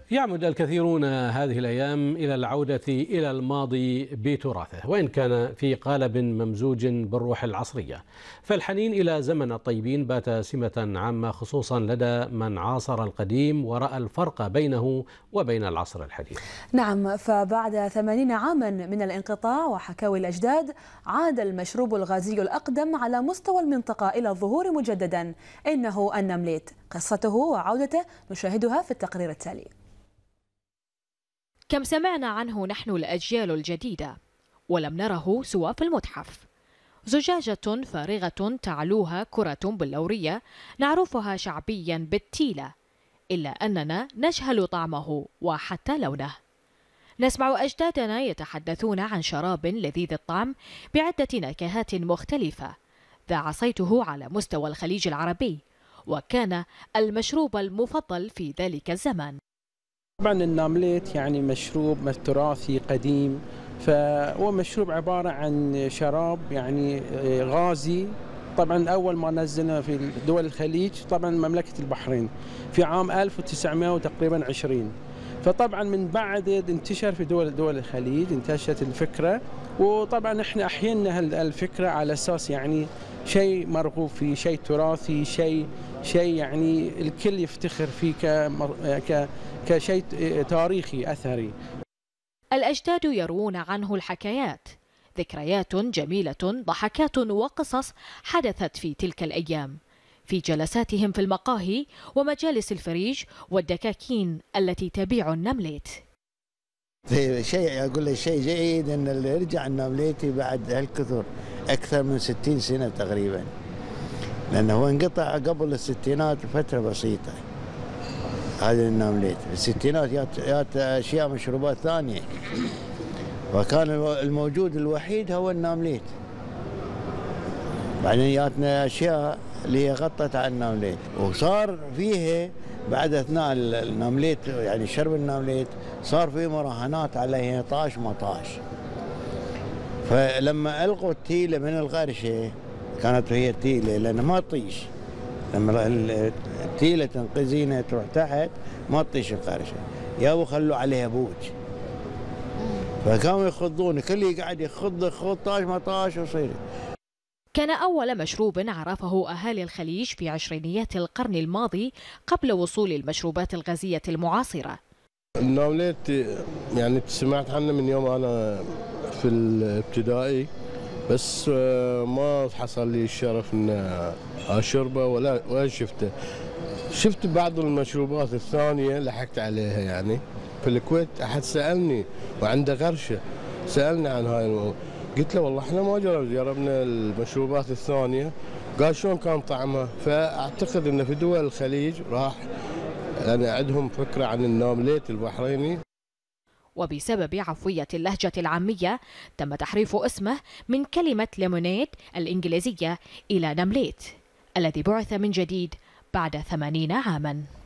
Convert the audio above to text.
يعمد الكثيرون هذه الأيام إلى العودة إلى الماضي بتراثه، وإن كان في قالب ممزوج بالروح العصرية، فالحنين إلى زمن الطيبين بات سمة عامة خصوصا لدى من عاصر القديم ورأى الفرق بينه وبين العصر الحديث. نعم، فبعد 80 عاما من الانقطاع وحكاوي الأجداد، عاد المشروب الغازي الأقدم على مستوى المنطقة إلى الظهور مجددا، إنه النمليت. قصته وعودته نشاهدها في التقرير التالي. كم سمعنا عنه نحن الأجيال الجديدة ولم نره سوى في المتحف. زجاجة فارغة تعلوها كرة بلورية نعرفها شعبيا بالتيلة، إلا أننا نجهل طعمه وحتى لونه. نسمع أجدادنا يتحدثون عن شراب لذيذ الطعم بعدة نكهات مختلفة ذاع صيته على مستوى الخليج العربي، وكان المشروب المفضل في ذلك الزمان. طبعا النامليت يعني مشروب تراثي قديم، فهو مشروب عبارة عن شراب يعني غازي. طبعا أول ما نزلنا في دول الخليج طبعا مملكة البحرين في عام 1920، فطبعا من بعد انتشر في دول الخليج، انتشرت الفكرة، وطبعا احنا احيينا الفكرة على اساس يعني شيء مرغوب فيه، شيء تراثي، شيء يعني الكل يفتخر فيه كشيء تاريخي أثري. الأجداد يروون عنه الحكايات، ذكريات جميلة، ضحكات وقصص حدثت في تلك الأيام في جلساتهم في المقاهي ومجالس الفريج والدكاكين التي تبيع النمليت. شيء أقول لك شيء جيد أن اللي يرجع النمليتي بعد هالكثر أكثر من 60 سنة تقريبا، لأنه هو انقطع قبل الستينات بفترة بسيطة. هذا النمليت في الستينات جات أشياء مشروبات ثانية، وكان الموجود الوحيد هو النمليت. بعدين جاتنا أشياء اللي هي غطت على النمليت، وصار فيها بعد أثناء النمليت يعني شرب النمليت صار فيه مراهنات عليه طاش ما طاش. فلما ألقوا التيلة من الغرشة كانت هي التيلة لأنها ما تطيش، لما التيلة تنقزينها تروح تحت ما تطيش القرشة، يابو خلوا عليها بوج، فكانوا يخضون، كل يقعد يخض طاش ما طاش وصير. كان أول مشروب عرفه أهالي الخليج في عشرينيات القرن الماضي قبل وصول المشروبات الغازية المعاصرة. النمليت يعني سمعت عنه من يوم أنا في الابتدائي، بس ما حصل لي الشرف ان اشربه ولا شفته. شفت بعض المشروبات الثانيه لحقت عليها، يعني في الكويت احد سالني وعنده غرشه سالني عن هاي قلت له والله احنا ما جربنا المشروبات الثانيه. قال شلون كان طعمها؟ فاعتقد انه في دول الخليج راح يعني عندهم فكره عن النامليت البحريني. وبسبب عفوية اللهجة العامية تم تحريف اسمه من كلمة ليمونيد الإنجليزية إلى نمليت الذي بعث من جديد بعد 80 عاما.